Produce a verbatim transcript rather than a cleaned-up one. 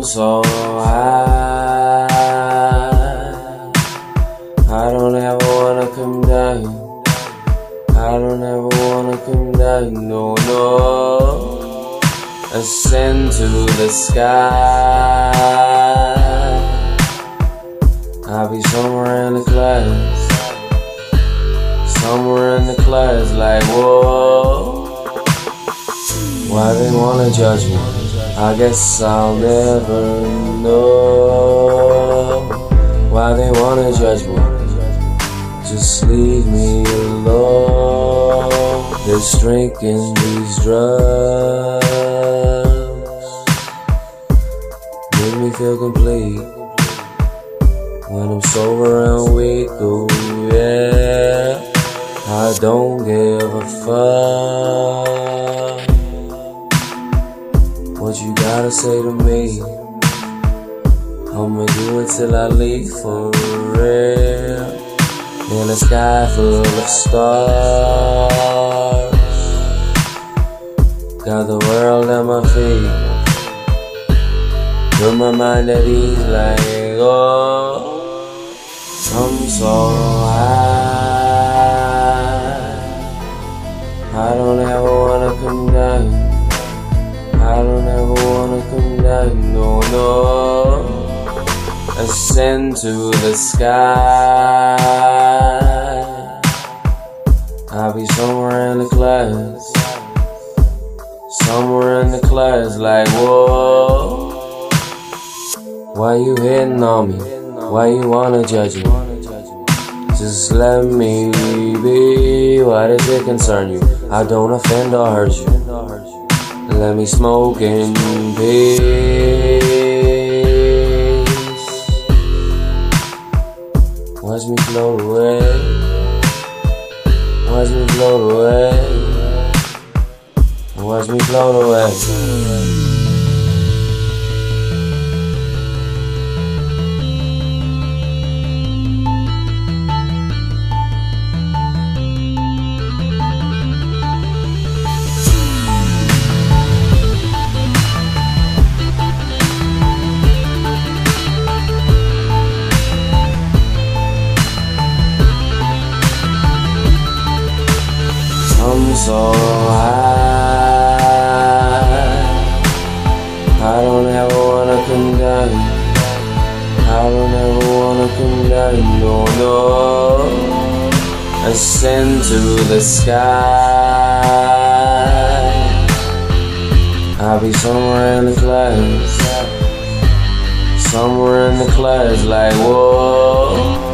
so high, I don't ever wanna come down. I don't ever wanna come down, no, no. Ascend to the sky. I'll be somewhere in the clouds, somewhere in the clouds, like whoa. Why they wanna judge me? I guess I'll never know. Why they wanna judge me? Just leave me alone. This drink and these drugs make me feel complete. When I'm sober and weak, oh yeah, I don't give a fuck what you gotta say to me. I'ma do it till I leave for real. In a sky full of stars, got the world at my feet. Put my mind at ease like, oh, I'm so high, I don't ever wanna come down. I don't ever wanna come down, no, no. Ascend to the sky. I'll be somewhere in the clouds, somewhere in the clouds, like whoa. Why you hitting on me? Why you wanna judge me? Just let me be. Why does it concern you? I don't offend or hurt you. Let me smoke in peace. Watch me float away. Watch me float away. Watch me float away. I'm so high, I don't ever wanna come down. I don't ever wanna come down, no, no. Ascend to the sky. I'll be somewhere in the clouds, somewhere in the clouds, like whoa.